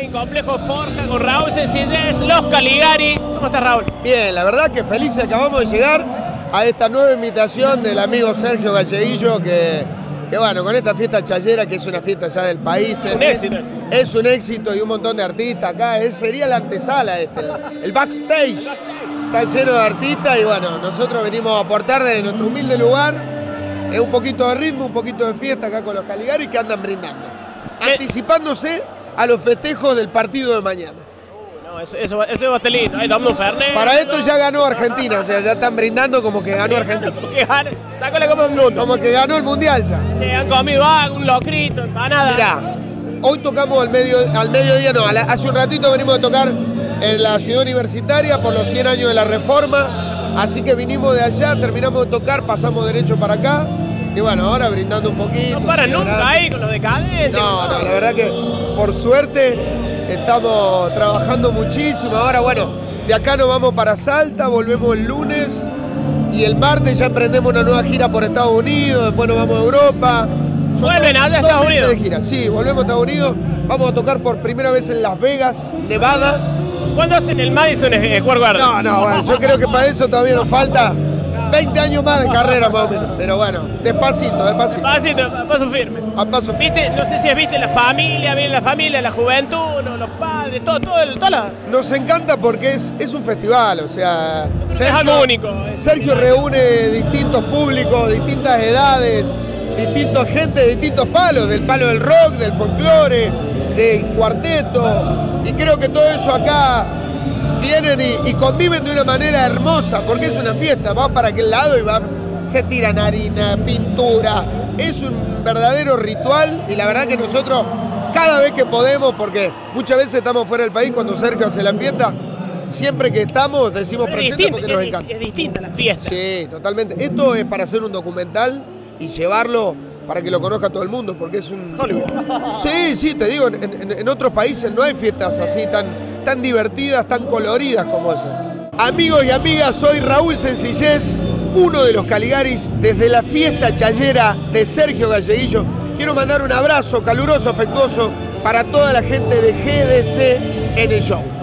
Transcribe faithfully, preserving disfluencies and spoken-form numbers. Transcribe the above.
el complejo Forja con Raúl Sencillez, los Caligaris. ¿Cómo estás, Raúl? Bien, la verdad que felices acabamos de llegar a esta nueva invitación del amigo Sergio Galleguillo, que, que bueno, con esta fiesta chayera, que es una fiesta ya del país. Es un éxito. Es un éxito y un montón de artistas acá. Es, sería la antesala, este, el, el backstage. Está lleno de artistas y bueno, nosotros venimos a aportar desde nuestro humilde lugar eh, un poquito de ritmo, un poquito de fiesta acá con los Caligaris que andan brindando. ¿Qué? Anticipándose a los festejos del partido de mañana. No, eso, eso, eso va a estar lindo. Ahí tomando un Fernet. Para esto ya ganó Argentina, o sea, ya están brindando como que ganó Argentina. Que gane. Sácale como un mundo. Como que ganó el Mundial ya. Se han comido algo, un locrito, empanada. Mirá, hoy tocamos al, medio, al mediodía, no, a la, hace un ratito venimos a tocar en la ciudad universitaria por los cien años de la Reforma, así que vinimos de allá, terminamos de tocar, pasamos derecho para acá, y bueno, ahora brindando un poquito. No paran nunca ahí con los decadentes. No, no, la verdad que por suerte estamos trabajando muchísimo. Ahora, bueno, de acá nos vamos para Salta, volvemos el lunes y el martes ya emprendemos una nueva gira por Estados Unidos, después nos vamos a Europa. Son ¿Vuelven dos- allá a dos Estados meses Unidos? de gira. Sí, volvemos a Estados Unidos, vamos a tocar por primera vez en Las Vegas, Nevada. ¿Cuándo hacen el Madison Square Garden? No, no, bueno, yo creo que para eso todavía nos falta veinte años más de carrera más o menos, pero bueno, despacito, despacito, Pasito, a paso firme. a paso. ¿Viste? No sé si has visto la familia, bien la familia, la juventud, los, los padres, todo, todo, el, toda la... Nos encanta porque es, es un festival, o sea, Es algo único. es- Sergio reúne distintos públicos, distintas edades, distintos gente de distintos palos, del palo del rock, del folclore, del cuarteto, y creo que todo eso acá vienen y, y conviven de una manera hermosa, porque es una fiesta, va para aquel lado y va, se tiran harina, pintura, es un verdadero ritual y la verdad que nosotros cada vez que podemos, porque muchas veces estamos fuera del país cuando Sergio hace la fiesta, siempre que estamos decimos Pero es presente distinta, porque nos es, encanta. es distinta la fiesta. Sí, totalmente. Esto es para hacer un documental y llevarlo para que lo conozca todo el mundo, porque es un... Hollywood. Sí, sí, te digo, en, en- en otros países no hay fiestas así tan, tan divertidas, tan coloridas como esa. Amigos y amigas, soy Raúl Sencillez, uno de los Caligaris, desde la fiesta chayera de Sergio Galleguillo. Quiero mandar un abrazo caluroso, afectuoso para toda la gente de G D C en el show.